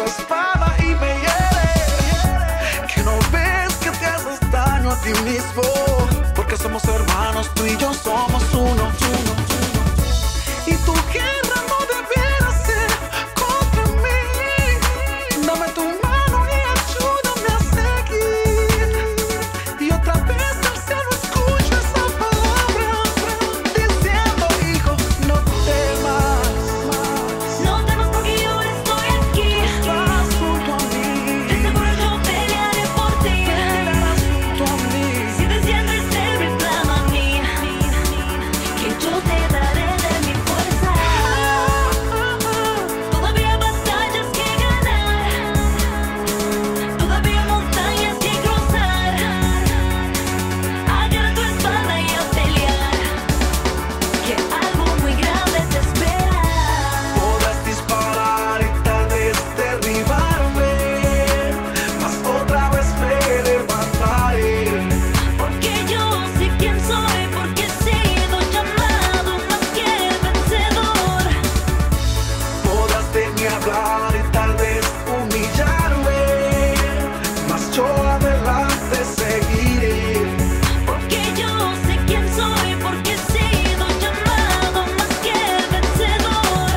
espada y me hiere. Que no ves que te haces daño a ti mismo, porque somos hermanos, tú y yo somos uno. Y tu guerra no debiera ser contra mí. Dame tu mano y ayúdame a seguir. Y otra vez al cielo escucho esa palabra diciendo, hijo, no temas. No temas porque yo estoy aquí. Estás junto a mí. De seguro yo pelearé por ti. Pelearás junto a mí. Si te sientes débil, clama a mí, que yo te daré de mi fuerza. Todavía batallas que ganar, todavía montañas que cruzar. Agarra tu espada y a pelear, que algo muy grande te espera. Podrás disparar y tal vez derribarme, mas otra vez me levantaré. Porque yo sé quién soy, porque he sido llamado más que vencedor. Podrás de mí hablar y tal vez humillarme, mas yo adelante seguiré. Porque yo sé quién soy, porque he sido llamado más que vencedor.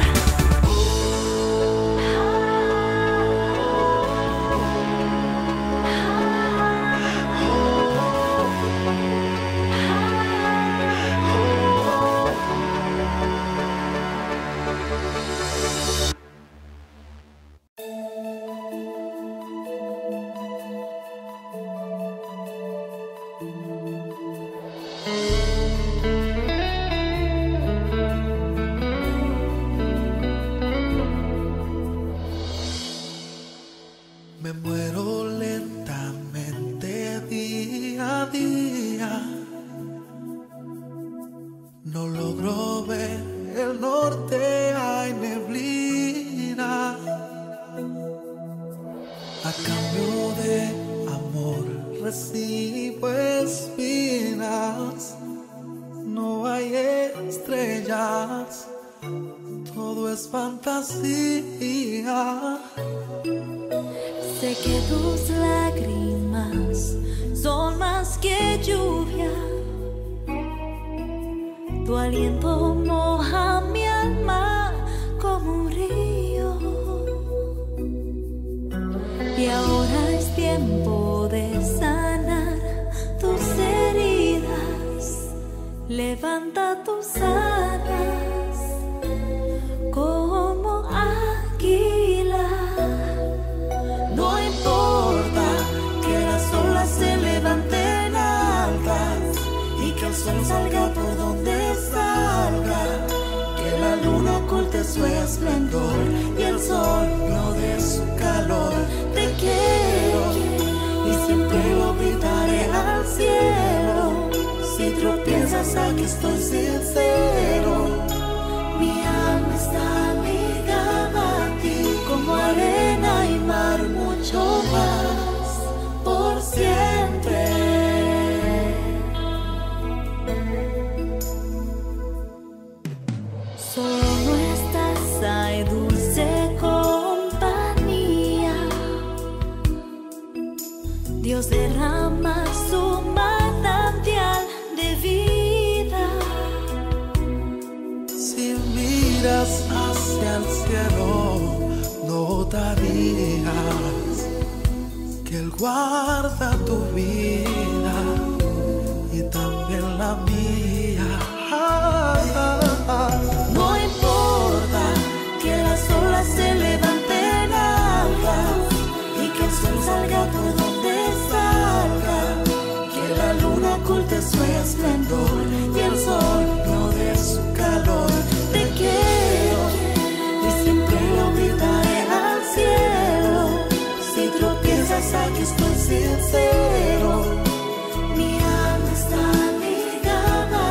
Me muero lentamente día a día. No logro ver el norte, hay neblina. A cambio de amor recibo espinas. No hay estrellas, todo es fantasía. Sé que tus lágrimas son más que lluvia. Tu aliento moja mi alma como un río. Y ahora es tiempo de sanar tus heridas. Levanta tus alas como águila. No importa que las olas se levanten altas y que el sol salga por donde salga, que la luna oculte su esplendor y el sol no dé su calor. Te quiero y siempre lo gritaré al cielo. Si tropiezas, aquí estoy sincero. Mi alma está ligada a ti como arena y mar, mucho más por siempre. Solo no estás, hay dulce compañía. Dios derrama su manantial de vida. Si miras hacia el cielo, notarías que Él guarda tu vida y también la mía. No importa que las olas se levanten altas y que el sol salga por donde salga, que la luna oculte su esplendor y el sol no dé su calor. Te quiero y siempre lo gritaré al cielo. Si tropiezas, aquí estoy sincero. Mi alma está ligada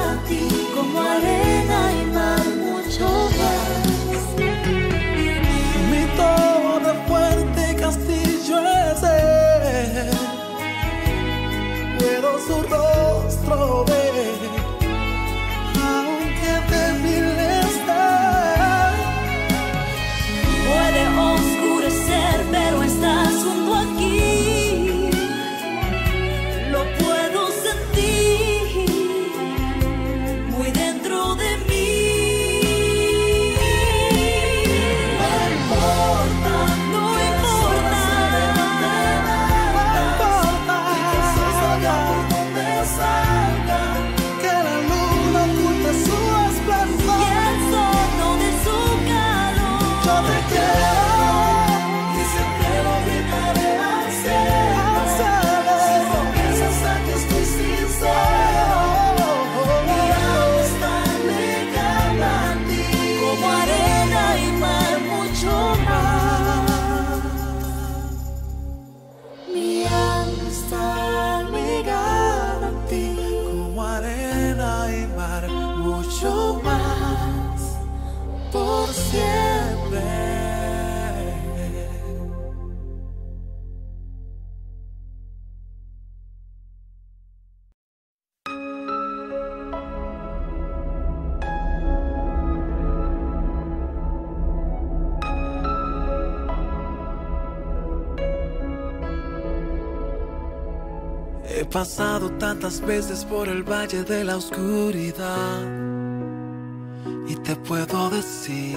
He pasado tantas veces por el valle de la oscuridad y te puedo decir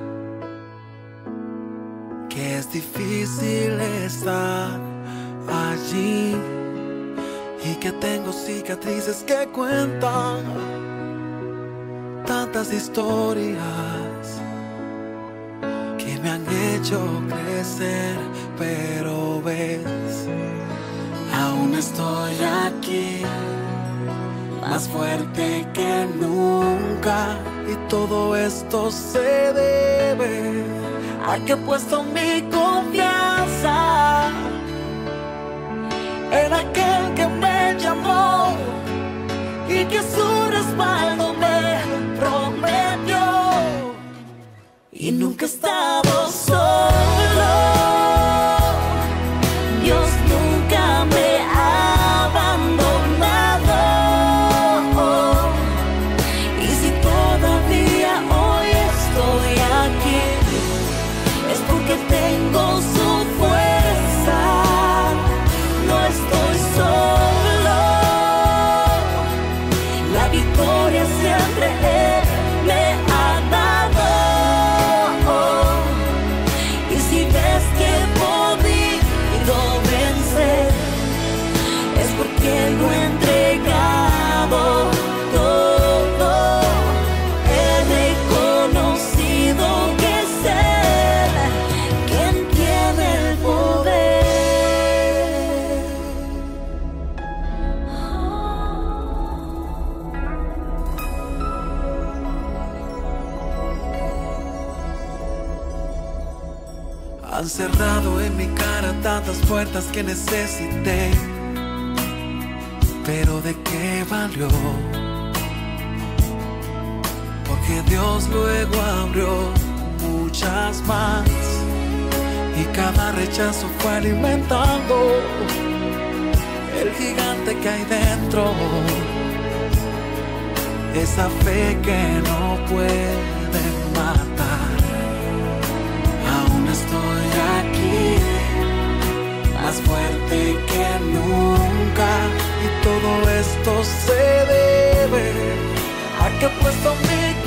que es difícil estar allí y que tengo cicatrices que cuentan tantas historias que me han hecho crecer, pero ves, aún estoy aquí, más fuerte que nunca, y todo esto se debe a que he puesto mi confianza en aquel que me llamó y que su respaldo me prometió, y nunca he estado solo. Dios nunca me ha abandonado. Y si todavía hoy estoy aquí, es porque tengo su fuerza. No estoy solo. La victoria siempre Él me ha dado. Y si ves que he podido vencer, es porque lo he entregado todo. He reconocido que es Él quien tiene el poder. Han cerrado en mi cara tantas puertas que necesité, pero ¿de qué valió? Porque Dios luego abrió muchas más, y cada rechazo fue alimentando el gigante que hay dentro, esa fe que no pueden matar. Aún estoy aquí, más fuerte que nunca, y todo esto se debe a que he puesto mi